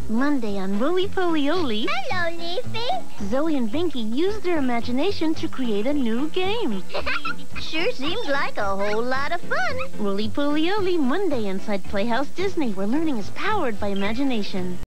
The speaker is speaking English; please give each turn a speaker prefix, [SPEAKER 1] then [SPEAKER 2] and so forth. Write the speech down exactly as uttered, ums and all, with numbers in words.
[SPEAKER 1] Monday on Rolie, Polie, Olie.
[SPEAKER 2] Hello, Leafy.
[SPEAKER 1] Zoe and Binky used their imagination to create a new game.
[SPEAKER 2] Sure seems like a whole lot of fun.
[SPEAKER 1] Rolie, Polie, Olie, Monday inside Playhouse Disney, where learning is powered by imagination.